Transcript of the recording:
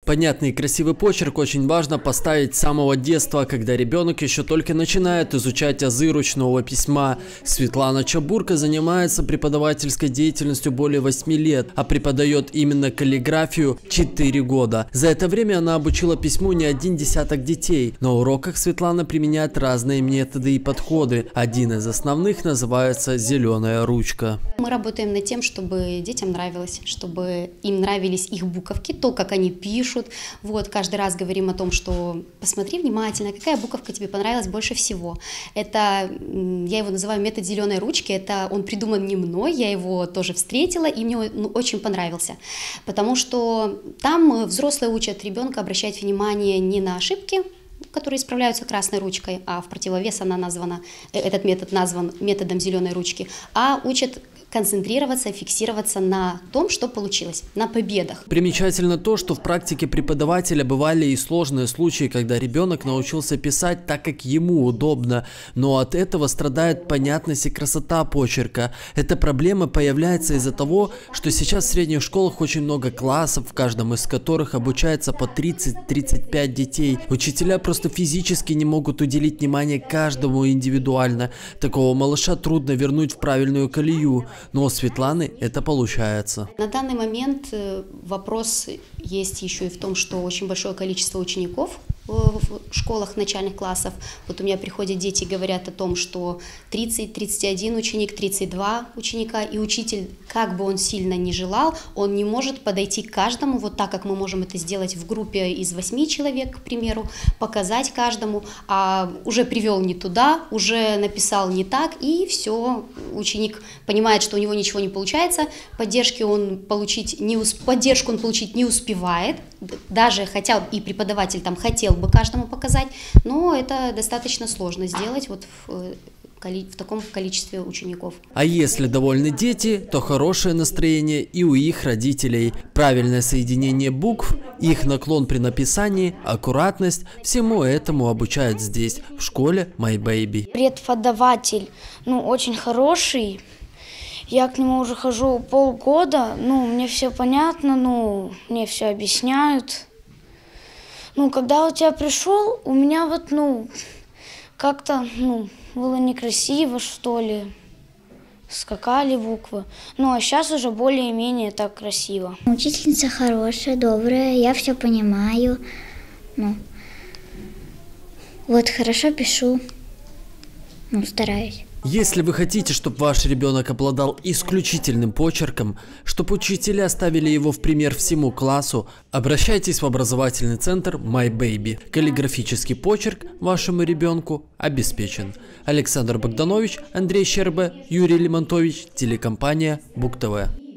Понятный и красивый почерк очень важно поставить с самого детства, когда ребенок еще только начинает изучать азы ручного письма. Светлана Чабурка занимается преподавательской деятельностью более 8 лет, а преподает именно каллиграфию 4 года. За это время она обучила письму не один десяток детей. На уроках Светлана применяет разные методы и подходы. Один из основных называется «зеленая ручка». Мы работаем над тем, чтобы детям нравилось, чтобы им нравились их буковки, то, как они пишут. Вот, каждый раз говорим о том, что посмотри внимательно, какая буковка тебе понравилась больше всего. Это, я его называю метод зеленой ручки, это он придуман не мной, я его тоже встретила, и мне он очень понравился. Потому что там взрослые учат ребенка обращать внимание не на ошибки, которые исправляются красной ручкой, а в противовес этот метод назван методом зеленой ручки, а учат концентрироваться, фиксироваться на том, что получилось, на победах. Примечательно то, что в практике преподавателя бывали и сложные случаи, когда ребенок научился писать так, как ему удобно, но от этого страдает понятность и красота почерка. Эта проблема появляется из-за того, что сейчас в средних школах очень много классов, в каждом из которых обучается по 30-35 детей. Учителя просто физически не могут уделить внимание каждому индивидуально. Такого малыша трудно вернуть в правильную колею. Но у Светланы это получается. На данный момент вопрос есть еще и в том, что очень большое количество учеников в школах начальных классов. Вот у меня приходят дети и говорят о том, что 30, 31 ученик, 32 ученика, и учитель, как бы он сильно ни желал, он не может подойти к каждому, вот так, как мы можем это сделать в группе из 8 человек, к примеру, показать каждому, а уже привел не туда, уже написал не так, и все, ученик понимает, что у него ничего не получается, поддержку он получить не успевает, даже хотя и преподаватель там хотел бы каждому показать, но это достаточно сложно сделать вот в таком количестве учеников. А если довольны дети, то хорошее настроение и у их родителей. Правильное соединение букв, их наклон при написании, аккуратность – всему этому обучают здесь, в школе My Baby. Преподаватель, очень хороший. Я к нему уже хожу полгода, мне все понятно, мне все объясняют. Когда вот я пришел, у меня как-то, было некрасиво, что ли, скакали буквы. А сейчас уже более-менее так красиво. Учительница хорошая, добрая, я все понимаю. Хорошо пишу, стараюсь. Если вы хотите, чтобы ваш ребенок обладал исключительным почерком, чтобы учителя ставили его в пример всему классу, обращайтесь в образовательный центр My Baby. Каллиграфический почерк вашему ребенку обеспечен. Александр Богданович, Андрей Щербе, Юрий Лимонтович, телекомпания Бук ТВ.